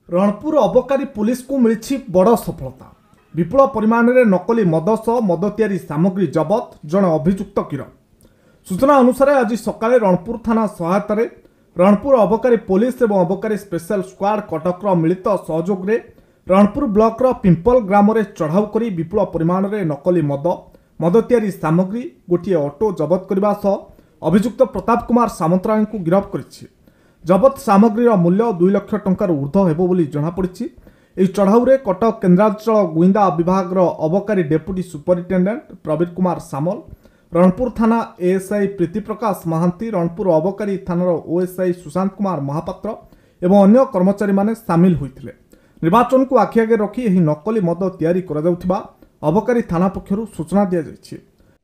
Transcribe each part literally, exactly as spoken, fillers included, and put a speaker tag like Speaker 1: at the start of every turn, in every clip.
Speaker 1: रणपुर अबकारी पुलिस को मिली बड़ सफलता। विपुल परिमाण में नकली मद सह मद तैयारी सामग्री जबत, जड़े अभियुक्त गिरफ। सूचना अनुसार आज सकाळे रणपुर थाना सहायता रणपुर अबकारी पुलिस और अबकारी स्पेशल स्क्वाड कटकर मिलित सहयोग में रणपुर ब्लॉक पिंपल ग्राम में चढ़ाऊ कर विपुल परिमाण में नकली मद मद तैयारी सामग्री गोटे ऑटो जबत करने सह अभियुक्त प्रताप कुमार सामंतराय को गिरफ कर जबत सामग्रीर मूल्य दुई लाख टंकार ऊर्ध्व हेबो बोली जଣାपड़ी। यह चढ़ाऊ में कटक केन्द्रांचल गुइंदा विभाग अबकारी डेप्यूटी सुपरिटेडेंट प्रवीण कुमार सामल, रणपुर थाना एएसआई प्रीति प्रकाश महांती, रणपुर अबकारी थानार ओएसआई सुशांत कुमार महापात्र एवं अन्य कर्मचारी माने सामिल होते। निर्वाचन को आखि आगे रखी यह नकली मद तैयारी करा जाउथिबा अबकारी थाना पक्षरु सूचना दिया जायछि।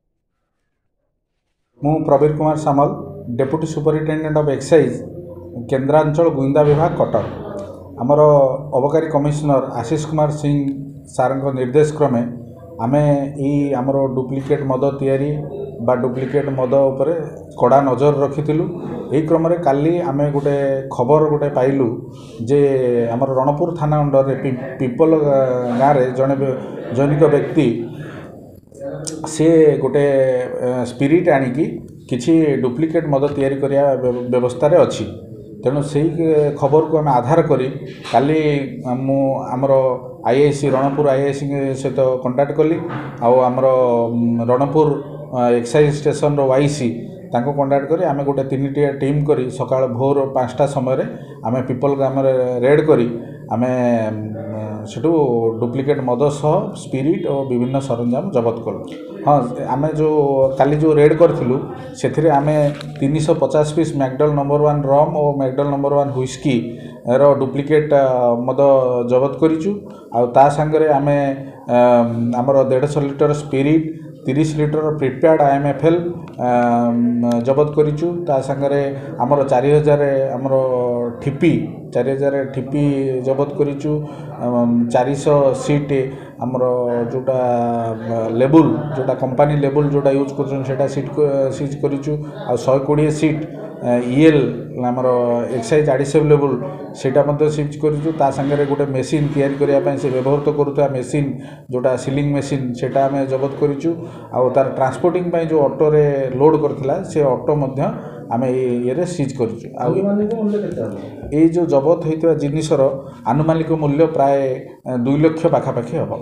Speaker 2: मु Pravin Kumar Samal, deputy superintendent of excise केन्द्रांचल गुइंदा विभाग कटक। आमर अबकारी कमिशनर आशीष कुमार सिंह सार निर्देश क्रमे आमे ई आमर डुप्लिकेट मद तैयारी बा डुप्लिकेट मद उपरे कड़ा नजर रखिथिलु। एही क्रम रे काली आमे गोटे खबर गोटे पाइलु जे आमर रणपुर थाना अंडर रे पिपल गाँव रे जने जनिक व्यक्ति से गोटे स्पिरिट आनिकी किछि डुप्लिकेट मद तैयारी करिया व्यवस्था रे अछि। तेणु से खबर को आम आधार करी काली मु आमर आईआईसी रणपुर आईआईसी सहित कंटाक्ट कली आमर रणपुर एक्साइज स्टेशन रो वाईसी तांको कंटाक्ट करी आमे गोटे तीन टिया टीम करी सकाळ भोर पाँचटा समय आमे पिपल ग्राम रेड करी आमे सेठू डुप्लिकेट मद सह स्पिरिट और विभिन्न सरंजाम जबत कलु। हाँ, आमे जो काली जो रेड करथिलु सेथिरे आमे तीन सौ पचास piece McDowell's number one rum और मैकडल नंबर वन हुइस्की रो डुप्लिकेट मद जबत करिचु। आ ता संगरे आमे हमर डेढ़ सौ लिटर स्पिरिट तीस लिटर प्रिपेयर्ड आईएमएफएल जबत करिचु। ता संगरे हमर चार हज़ार हमर ठिपी चार हज़ार ठिपी जबत करिचु। चार सौ सीट हमर जोटा लेबुल जोटा कंपनी लेबुल जोटा यूज करछन सेटा सीट सीज करिचु। आ एक सौ बीस सीट ईएल हमर एक्साइज एडिसिव लेबुल सेटा मध्ये सीज करिचु। ता संगरे गोटे मेसिन तैयारी करिया पय से व्यवहार करूता मेसिन जोटा सीलिंग मेसिन सेटा हमें जबत करिचु। आ तार ट्रांसपोर्टिंग पय जो ऑटो रे लोड करथिला से ऑटो मध्ये आमे ये रे सीज करिचु। आ ए जो जबत होइतबा जिनिसर आनुमानिक मूल्य प्राय दुई लाख पाखापाखि हम।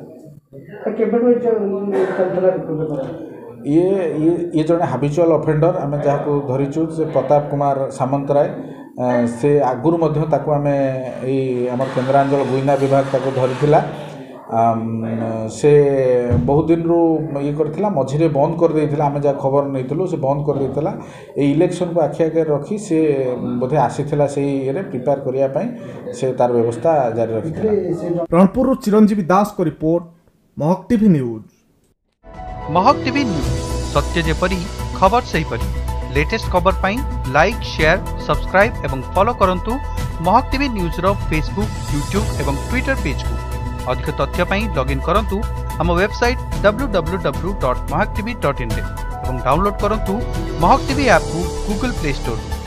Speaker 2: ये ये ये जड़े हाबिचुआल अफेंडर आम जहाँ धरीचु से प्रताप कुमार सामंतराय से आगुरी मध्य ताकू आमे एई हमर केन्द्रांचल गुइंदा विभाग ताकू धरिथिला। से बहुत दिन रू ये करथिला मझिरे बंद कर देथिला। आमे जा खबर नैथिलु से बंद कर देथिला। ए इलेक्शन को आखि आगे रखी से बोधे आसीथिला से ये प्रिपेयर करिया पई से तार व्यवस्था जारी रखिथिला।
Speaker 1: रणपुर चिरंजीवी दास को report, Mahak TV news.
Speaker 3: Mahak TV news सत्य जेपरी खबर सही परी। लेटेस्ट खबर पाई लाइक शेयर सब्सक्राइब एवं फॉलो करंतु महक टीवी न्यूज रो फेसबुक यूट्यूब एवं ट्विटर पेज को। अधिक तथ्य पाई लॉगिन करंतु हम website W W W dot Mahak TV dot in रे एवं डाउनलोड करंतु महक टीवी ऐप को गूगल प्ले स्टोर।